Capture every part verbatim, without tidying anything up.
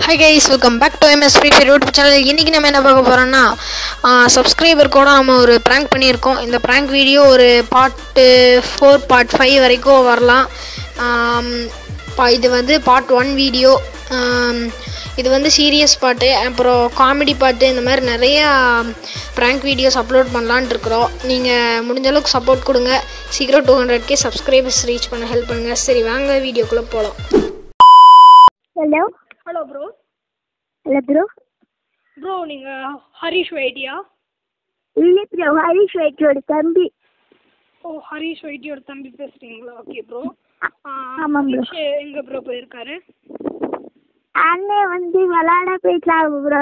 Hi guys, welcome back to M S Free Fire YouTube channel. இன்னைக்கு நம்ம என்ன பார்க்க போறோம்னா சப்ஸ்கிரைபர் கூட நம்ம ஒரு prank பண்ணியிருக்கோம். இந்த prank வீடியோ ஒரு பார்ட் ஃபோர் பார்ட் ஃபைவ் வரைக்கும் வரலாம். இது வந்து பார்ட் ஒன் வீடியோ. இது வந்து சீரியஸ் பாட்டு, அப்புறம் காமெடி பாட்டு, இந்த மாதிரி நிறைய prank வீடியோஸ் அப்லோட் பண்ணலான்னு இருக்கிறோம். நீங்கள் முடிஞ்ச அளவுக்கு சப்போர்ட் கொடுங்க. சீக்கிரம் two hundred K subscribers reach பண்ண ஹெல்ப் பண்ணுங்கள். சரி வாங்க வீடியோக்குள்ளே போகலாம். Hello hello bro. Hello bro. Bro நீங்கள் ஹரிஷ் வைட்டியா? இல்லை ப்ரோ, ஹரிஷ் வைட்டியோட தம்பி. ஓ, ஹரிஷ் வைட்டியோட தம்பி பேசுகிறீங்களா? Okay bro. ஆமாம் ப்ரோ. எங்கே ப்ரோ போயிருக்காரு? அண்ணன் வந்து விளாட போயிட்டாங்க ப்ரோ.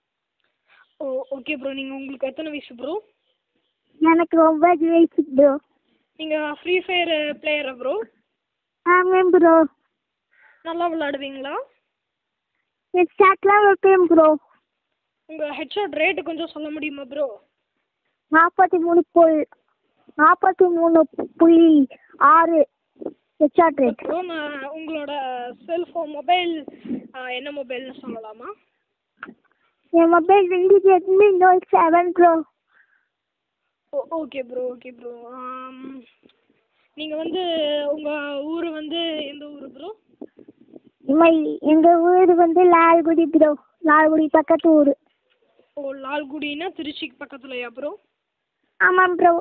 ஓ ஓகே ப்ரோ. நீங்கள் உங்களுக்கு எத்தனை வயசு ப்ரோ? எனக்கு ஒன்பது வயசு ப்ரோ. நீங்கள் ஃப்ரீ ஃபயர் பிளேயரா ப்ரோ? ஆமாம் ப்ரோ. நல்லா விளாடுவீங்களா? ஹெட்ஷாட்லாம் வைப்பேன் ப்ரோ. உங்கள் ஹெட்ஷாட் ரேட்டு கொஞ்சம் சொல்ல முடியுமா ப்ரோ? நாற்பத்தி மூணு புல் நாற்பத்தி மூணு புள்ளி ஆறு ஹெட்ஷாட் ரேட். ப்ரோ நான் உங்களோட செல்ஃபோன் மொபைல் என்ன மொபைல்னு சொல்லலாமா? என் மொபைல் ரெண்டு ரெட்மி நோட் செவன் ப்ரோ. ஓ ஓகே ப்ரோ ஓகே ப்ரோ. நீங்கள் வந்து உங்கள் ஊர் வந்து எந்த ஊர் ப்ரோ? மை எங்கள் ஊர் வந்து லால்குடி ப்ரோ. லால்குடி பக்கத்து ஊர். ஓ, லால்குடினா திருச்சிக்கு பக்கத்துலையா ப்ரோ? ஆமாம் ப்ரோ.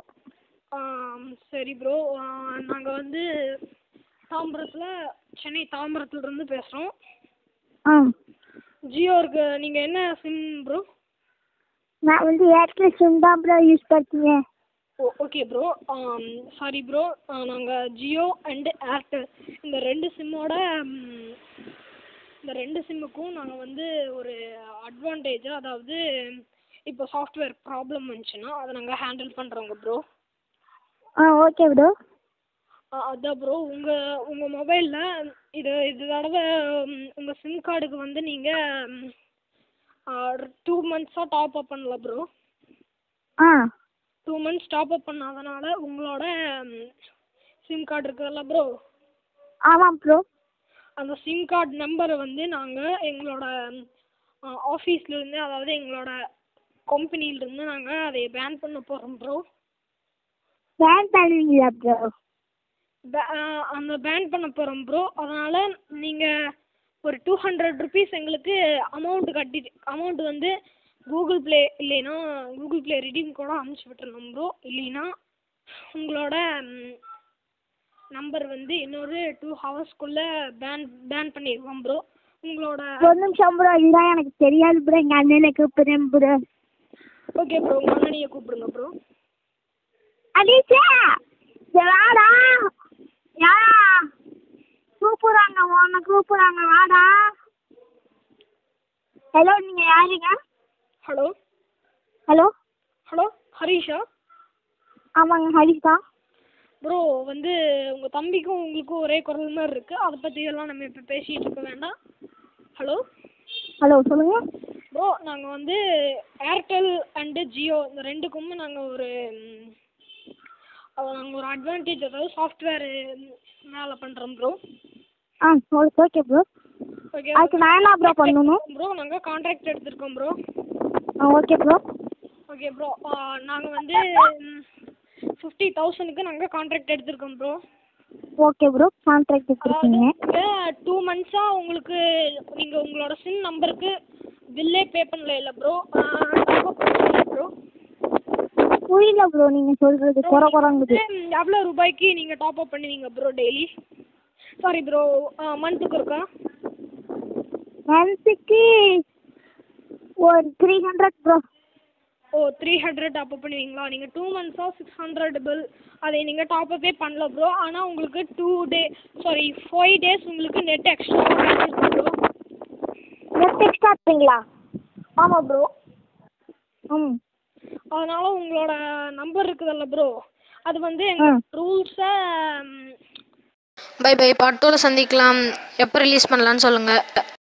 சரி ப்ரோ. நாங்கள் வந்து தாம்பரத்தில், சென்னை தாம்பரத்துலேருந்து பேசுகிறோம். ஆ ஜியோ இருக்கு. நீங்கள் என்ன சிம் ப்ரோ? நான் வந்து ஏர்டெல் சிம் தான் ப்ரோ யூஸ் பண்ணுறேன். ஓ ஓகே ப்ரோ. சாரி ப்ரோ, நாங்கள் ஜியோ அண்டு ஏர்டெல் இந்த ரெண்டு சிம்மோட இந்த ரெண்டு சிம்முக்கும் நாங்கள் வந்து ஒரு அட்வான்டேஜாக, அதாவது இப்போ சாஃப்ட்வேர் ப்ராப்ளம் வந்துச்சுன்னா அதை நாங்கள் ஹேண்டில் பண்ணுறோங்க ப்ரோ. ஆ ஓகே ப்ரோ. அதான் ப்ரோ, உங்கள் உங்கள் மொபைலில் இது இது தடவை உங்கள் சிம் கார்டுக்கு வந்து நீங்கள் டூ மந்த்ஸாக டாப் அப் பண்ணல ப்ரோ. ஆ டூ மந்த்ஸ் டாப் அப் பண்ணாதனால உங்களோட சிம் கார்டு இருக்குதுல்ல ப்ரோ? ஆமாம் ப்ரோ. அந்த சிம் கார்டு நம்பரை வந்து நாங்கள் எங்களோட ஆஃபீஸ்லேருந்து, அதாவது எங்களோட கம்பெனியிலேருந்து நாங்கள் அதை பேன் பண்ண போகிறோம் ப்ரோ. பேன் பண்ணுவீங்களா ப்ரோ? அந்த பேன் பண்ண போகிறோம் ப்ரோ. அதனால் நீங்கள் ஒரு டூ ஹண்ட்ரட் ருபீஸ் எங்களுக்கு அமௌண்ட்டு கட்டி அமௌண்ட் வந்து கூகுள் ப்ளே இல்லைன்னா கூகுள் ப்ளே ரிடீம் கூட அனுப்பிச்சி விட்டுருந்தோம் ப்ரோ. இல்லைன்னா உங்களோட நம்பர் வந்து இன்னொரு டூ ஹவர்ஸ்க்குள்ளே பேன் பேன் பண்ணிடுவோம் ப்ரோ. உங்களோட ஒரு நிமிஷம் ப்ரோ. இல்லை எனக்கு தெரியாது ப்ரோ. எங்கள் அண்ணனை கூப்பிடுறேன் ப்ரோ. ஓகே ப்ரோ, உங்கள் அண்ணனையை கூப்பிடுங்க ப்ரோ. அடிச்சா வாடா. யாரா கூப்பிடுறாங்க? உன்னை கூப்பிடுறாங்க, வாடா. ஹலோ, நீங்கள் யாருங்க? ஹலோ ஹலோ ஹலோ ஹரிஷா? ஆமாங்க, ஹரிஷ் தான் ப்ரோ. வந்து உங்கள் தம்பிக்கும் உங்களுக்கும் ஒரே குரல் மாதிரி இருக்குது. அதை பற்றி எல்லாம் நம்ம இப்போ பேசிகிட்டு இருக்க வேண்டாம். ஹலோ ஹலோ சொல்லுங்கள் ப்ரோ. நாங்கள் வந்து ஏர்டெல் அண்டு ஜியோ இந்த ரெண்டுக்குமே நாங்கள் ஒரு நாங்கள் ஒரு அட்வான்டேஜ், அதாவது சாஃப்ட்வேரு மேலே பண்ணுறோம் ப்ரோ. ஆ ஓகே ப்ரோ. ஓகே அதுக்கு நான் என்ன ப்ரோ பண்ணணும் ப்ரோ? நாங்கள் கான்ட்ராக்ட் எடுத்திருக்கோம் ப்ரோ. ஆ ஓகே ப்ரோ. Okay bro. நாங்கள் வந்து ஃபிஃப்டி தௌசண்ட்க்கு நாங்கள் கான்ட்ராக்ட் எடுத்திருக்கோம் ப்ரோ. Okay bro. கான்ட்ராக்ட் எடுத்துருக்கீங்க. டூ மந்த்ஸாக உங்களுக்கு நீங்கள் உங்களோட சிம் நம்பருக்கு பில்லே பே பண்ணல இல்லை ப்ரோ? ப்ரோ புரியல ப்ரோ, நீங்கள் சொல்கிறது குறை குறைங்குது. எவ்வளோ ரூபாய்க்கு நீங்கள் டாப் அப் பண்ணுவீங்க ப்ரோ டெய்லி? சாரி ப்ரோ, மந்த்துக்கு இருக்கா? மந்த்துக்கு ஒரு த்ரீ ஹண்ட்ரட் ப்ரோ. ஓ, த்ரீ ஹண்ட்ரட் டாப் அப் பண்ணுவீங்களா? நீங்கள் டூ மந்த்ஸாக சிக்ஸ் ஹண்ட்ரட் பில் அதை நீங்கள் டாப் அப்பே பண்ணல ப்ரோ. ஆனால் உங்களுக்கு two day sorry five days உங்களுக்கு நெட் எக்ஸ்ட்ரா கிடைச்சிருக்கு ப்ரோ. நெட் எக்ஸ்ட்ரா இருக்குங்களா? ஆமாம் ப்ரோ. ம் அதனால் உங்களோட நம்பர் இருக்குதுல்ல ப்ரோ, அது வந்து எங்கள் ரூல்ஸை. By by. பார்ட் டூவில் சந்திக்கலாம். எப்போ ரிலீஸ் பண்ணலான்னு சொல்லுங்கள்.